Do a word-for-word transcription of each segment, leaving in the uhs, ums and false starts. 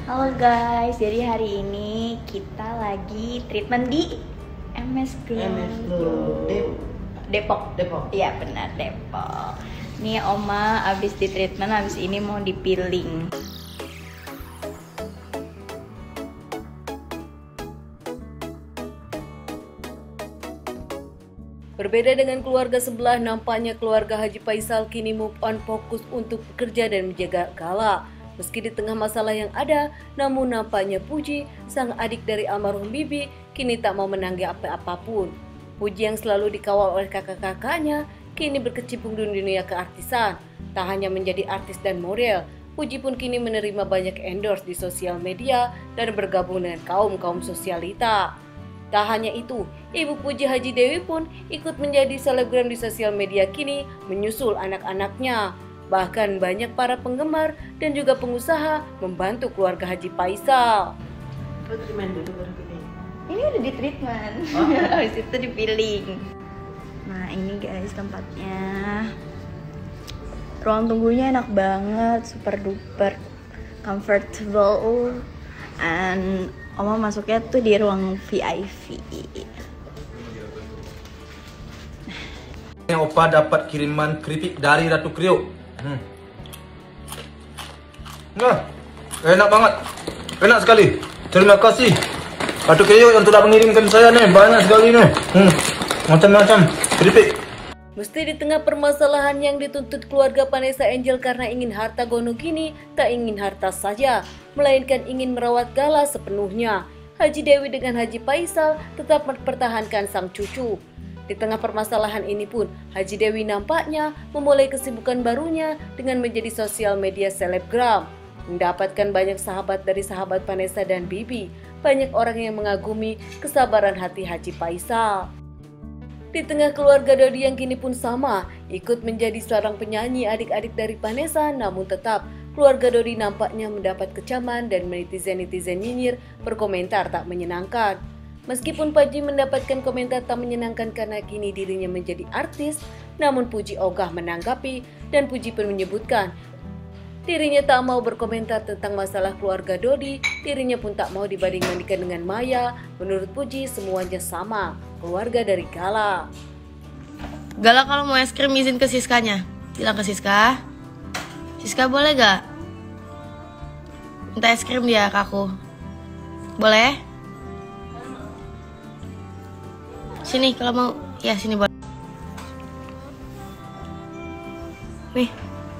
Halo guys, jadi hari ini kita lagi treatment di M S Glow. M S Glow Depok. Depok. Iya benar, Depok. Nih Oma abis di treatment, abis ini mau di peeling. Berbeda dengan keluarga sebelah, nampaknya keluarga Haji Faisal kini move on, fokus untuk bekerja dan menjaga Gala. Meski di tengah masalah yang ada, namun nampaknya Puji, sang adik dari almarhum Bibi, kini tak mau menanggapi apa-apapun. Puji yang selalu dikawal oleh kakak-kakaknya, kini berkecimpung di dunia keartisan. Tak hanya menjadi artis dan model, Puji pun kini menerima banyak endorse di sosial media dan bergabung dengan kaum-kaum sosialita. Tak hanya itu, Ibu Puji Haji Dewi pun ikut menjadi selebgram di sosial media kini menyusul anak-anaknya. Bahkan banyak para penggemar dan juga pengusaha membantu keluarga Haji Faisal. Ini udah di treatment, oh. Habis itu di peeling. Nah ini guys tempatnya. Ruang tunggunya enak banget, super duper comfortable. And Oma masuknya tuh di ruang V I V. Opa dapat kiriman keripik dari Ratu Kriuk. Hmm. Nah, enak banget, enak sekali. Terima kasih Ratu Kriuk yang telah mengirimkan saya nih, banyak sekali nih. Hmm. Macam-macam keripik. Meski di tengah permasalahan yang dituntut keluarga Vanessa Angel karena ingin harta gono gini, tak ingin harta saja, melainkan ingin merawat Gala sepenuhnya. Haji Dewi dengan Haji Faisal tetap mempertahankan sang cucu. Di tengah permasalahan ini pun, Haji Dewi nampaknya memulai kesibukan barunya dengan menjadi sosial media selebgram. Mendapatkan banyak sahabat dari sahabat Vanessa dan Bibi, banyak orang yang mengagumi kesabaran hati Haji Faisal. Di tengah keluarga Dodi yang kini pun sama, ikut menjadi seorang penyanyi adik-adik dari Vanessa, namun tetap keluarga Dodi nampaknya mendapat kecaman dan netizen-netizen nyinyir berkomentar tak menyenangkan. Meskipun Puji mendapatkan komentar tak menyenangkan karena kini dirinya menjadi artis, namun Puji ogah menanggapi dan Puji pun menyebutkan dirinya tak mau berkomentar tentang masalah keluarga Dodi, dirinya pun tak mau dibanding-bandingkan dengan Maya. Menurut Puji semuanya sama, keluarga dari Gala. Gala kalau mau es krim izin ke Siskanya, bilang ke Siska. Siska boleh gak minta es krim dia ke aku? Boleh? Sini kalau mau, ya sini boleh. Nih.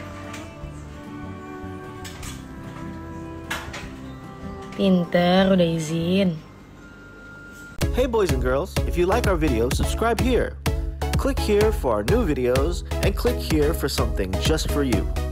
Pinter, udah izin. Hey boys and girls, if you like our video, subscribe here. Click here for our new videos and click here for something just for you.